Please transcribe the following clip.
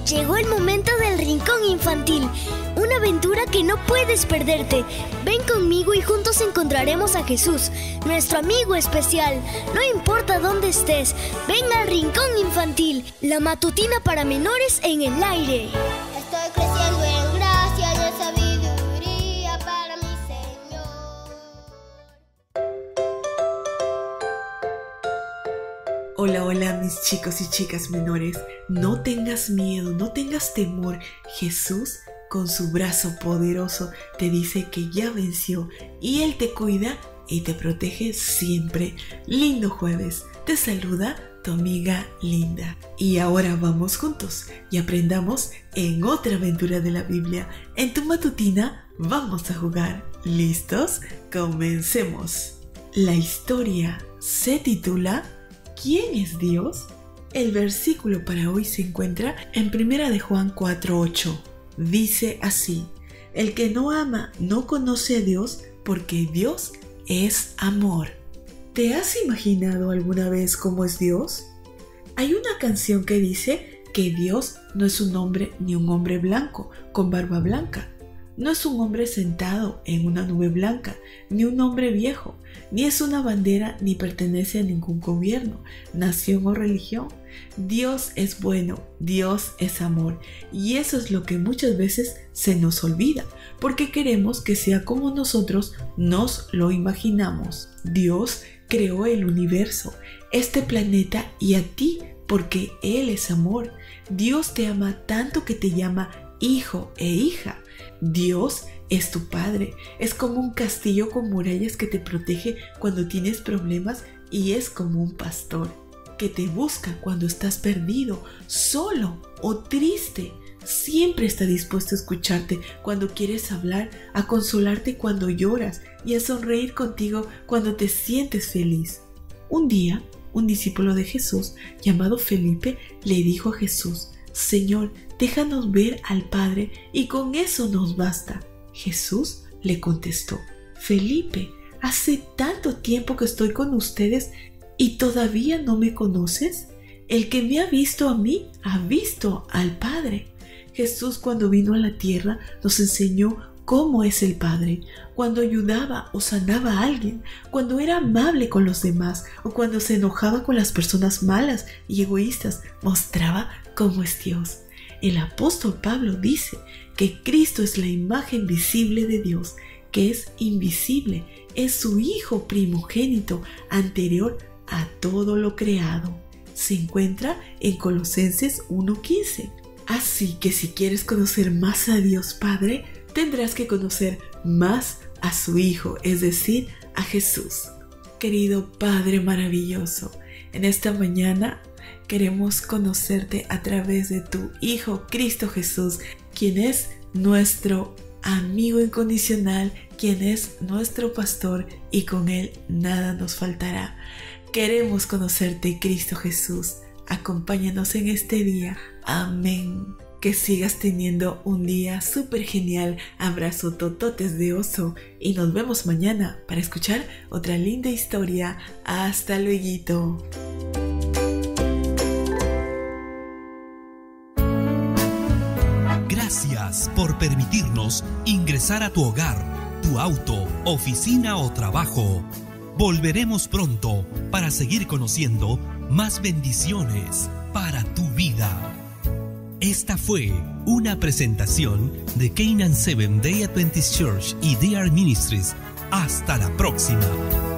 Llegó el momento del Rincón Infantil, una aventura que no puedes perderte. Ven conmigo y juntos encontraremos a Jesús, nuestro amigo especial. No importa dónde estés, ven al Rincón Infantil, la matutina para menores en el aire. Estoy creciendo en gracia y en sabiduría para mi Señor. Hola, hola mis chicos y chicas menores. No tengas miedo, no tengas temor. Jesús, con su brazo poderoso, te dice que ya venció y Él te cuida y te protege siempre. Lindo jueves. Te saluda tu amiga Linda. Y ahora vamos juntos y aprendamos en otra aventura de la Biblia. En tu matutina vamos a jugar. ¿Listos? Comencemos. La historia se titula ¿Quién es Dios? El versículo para hoy se encuentra en 1 de Juan 4:8. Dice así: el que no ama no conoce a Dios, porque Dios es amor. ¿Te has imaginado alguna vez cómo es Dios? Hay una canción que dice que Dios no es un hombre ni un hombre blanco con barba blanca. No es un hombre sentado en una nube blanca, ni un hombre viejo, ni es una bandera, ni pertenece a ningún gobierno, nación o religión. Dios es bueno, Dios es amor, y eso es lo que muchas veces se nos olvida, porque queremos que sea como nosotros nos lo imaginamos. Dios creó el universo, este planeta y a ti, porque Él es amor. Dios te ama tanto que te llama hijo e hija. Dios es tu Padre, es como un castillo con murallas que te protege cuando tienes problemas y es como un pastor que te busca cuando estás perdido, solo o triste. Siempre está dispuesto a escucharte cuando quieres hablar, a consolarte cuando lloras y a sonreír contigo cuando te sientes feliz. Un día, un discípulo de Jesús llamado Felipe le dijo a Jesús: Señor, déjanos ver al Padre y con eso nos basta. Jesús le contestó: Felipe, hace tanto tiempo que estoy con ustedes y todavía no me conoces. El que me ha visto a mí, ha visto al Padre. Jesús, cuando vino a la tierra, nos enseñó cómo es el Padre, cuando ayudaba o sanaba a alguien, cuando era amable con los demás o cuando se enojaba con las personas malas y egoístas, mostraba cómo es Dios. El apóstol Pablo dice que Cristo es la imagen visible de Dios, que es invisible, es su Hijo primogénito, anterior a todo lo creado. Se encuentra en Colosenses 1:15. Así que si quieres conocer más a Dios Padre, tendrás que conocer más a su Hijo, es decir, a Jesús. Querido Padre maravilloso, en esta mañana queremos conocerte a través de tu Hijo Cristo Jesús, quien es nuestro amigo incondicional, quien es nuestro pastor y con Él nada nos faltará. Queremos conocerte, Cristo Jesús. Acompáñanos en este día. Amén. Que sigas teniendo un día súper genial. Abrazo tototes de oso y nos vemos mañana para escuchar otra linda historia. Hasta luego. Gracias por permitirnos ingresar a tu hogar, tu auto, oficina o trabajo. Volveremos pronto para seguir conociendo más bendiciones para tu vida. Esta fue una presentación de Canaan Seventh Day Adventist Church y DR Ministries. Hasta la próxima.